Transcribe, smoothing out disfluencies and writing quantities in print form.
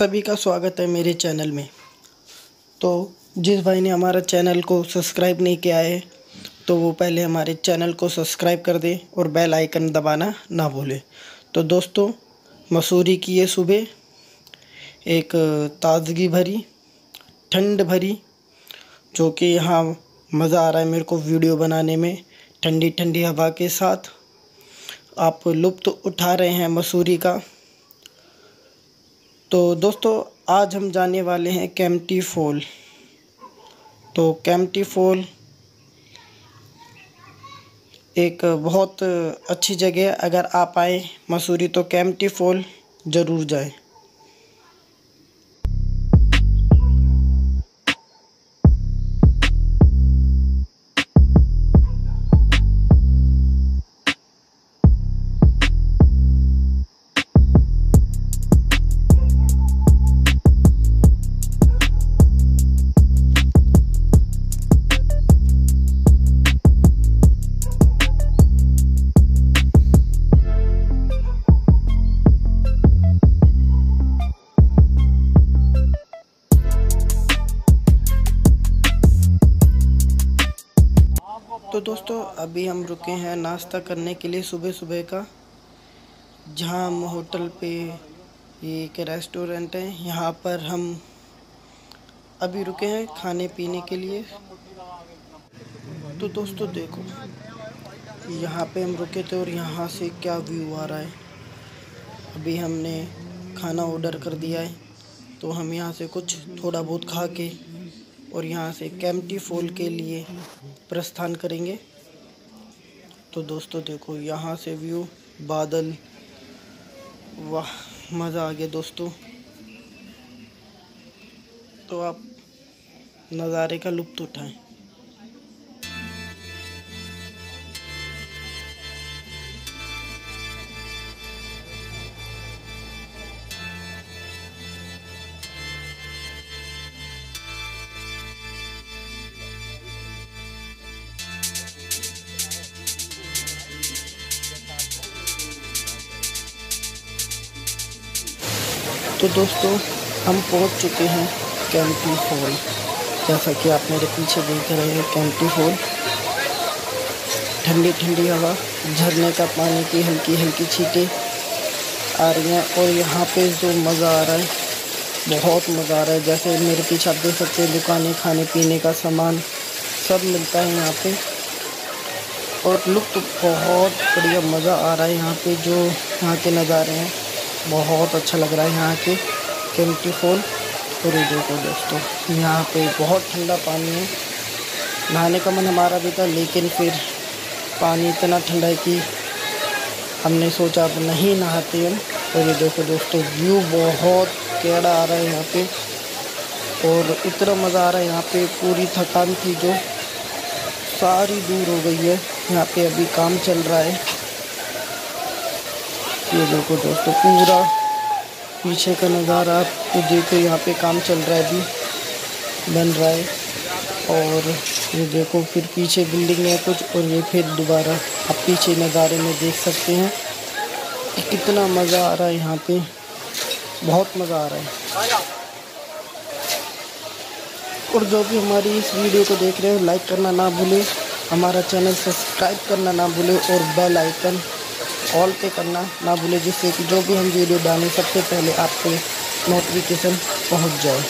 सभी का स्वागत है मेरे चैनल में। तो जिस भाई ने हमारा चैनल को सब्सक्राइब नहीं किया है तो वो पहले हमारे चैनल को सब्सक्राइब कर दे और बेल आइकन दबाना ना भूले। तो दोस्तों, मसूरी की ये सुबह एक ताज़गी भरी, ठंड भरी, जो कि यहाँ मज़ा आ रहा है मेरे को वीडियो बनाने में। ठंडी ठंडी हवा के साथ आप लुत्फ़ उठा रहे हैं मसूरी का। तो दोस्तों, आज हम जाने वाले हैं केम्प्टी फॉल। तो केम्प्टी फॉल एक बहुत अच्छी जगह है। अगर आप आए मसूरी तो केम्प्टी फॉल ज़रूर जाएं। तो दोस्तों, अभी हम रुके हैं नाश्ता करने के लिए सुबह सुबह का, जहां हम होटल पे, ये एक रेस्टोरेंट है, यहाँ पर हम अभी रुके हैं खाने पीने के लिए। तो दोस्तों देखो, यहाँ पे हम रुके थे और यहाँ से क्या व्यू आ रहा है। अभी हमने खाना ऑर्डर कर दिया है, तो हम यहाँ से कुछ थोड़ा बहुत खा के और यहाँ से केम्प्टी फॉल के लिए प्रस्थान करेंगे। तो दोस्तों देखो, यहाँ से व्यू, बादल, वाह, मज़ा आ गया दोस्तों। तो आप नज़ारे का लुत्फ़ उठाएं। तो दोस्तों, हम पहुंच चुके हैं केम्प्टी फॉल। जैसा कि आप मेरे पीछे देख रहे हैं, केम्प्टी फॉल, ठंडी ठंडी हवा, झरने का पानी की हल्की हल्की छींटें आ रही हैं। और यहाँ पे जो मज़ा आ रहा है, बहुत मज़ा आ रहा है। जैसे मेरे पीछे आप देख सकते हैं, दुकानें, खाने पीने का सामान सब मिलता है यहाँ पे। और लुत्फ़ बहुत बढ़िया, मज़ा आ रहा है यहाँ पे। जो यहाँ के नज़ारे हैं, बहुत अच्छा लग रहा है यहाँ के केम्प्टी फॉल। और ये देखो दोस्तों, यहाँ पे बहुत ठंडा पानी है। नहाने का मन हमारा भी था, लेकिन फिर पानी इतना ठंडा है कि हमने सोचा अब नहीं नहाते हम। और ये देखो दोस्तों, व्यू बहुत कैड़ा आ रहा है यहाँ पे, और इतना मज़ा आ रहा है यहाँ पे। पूरी थकान थी जो सारी दूर हो गई है। यहाँ पे अभी काम चल रहा है। ये देखो दोस्तों, पूरा पीछे का नज़ारा आप तो देखो, यहाँ पे काम चल रहा है, अभी बन रहा है। और ये देखो, फिर पीछे बिल्डिंग है कुछ, और ये फिर दोबारा आप पीछे नज़ारे में देख सकते हैं कि कितना मज़ा आ रहा है यहाँ पे। बहुत मज़ा आ रहा है। और जो भी हमारी इस वीडियो को देख रहे हो, लाइक करना ना भूलें, हमारा चैनल सब्सक्राइब करना ना भूलें, और बेल आइकन ऑल पे करना ना भूलें, जिससे कि जो भी हम वीडियो डालें सबसे पहले आपको नोटिफिकेशन पहुंच जाए।